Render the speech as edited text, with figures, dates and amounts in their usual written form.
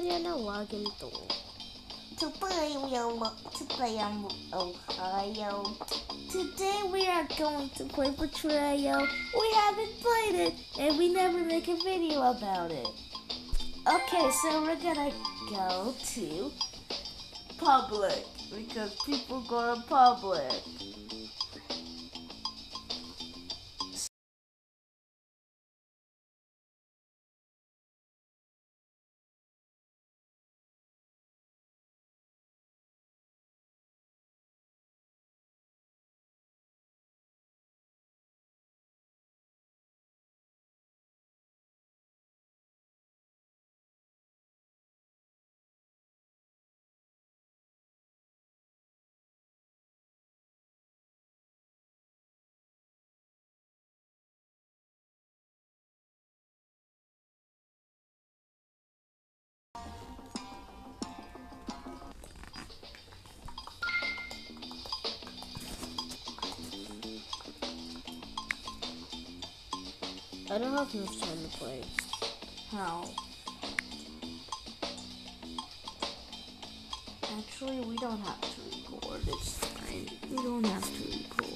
Area Nawagan to. Today Ohio. Today we are going to play Betrayal. We haven't played it, and we never make a video about it. Okay, so we're gonna go to public, because people go to public. I don't have enough time to play. How? Actually, we don't have to record. It's fine. We don't have to record.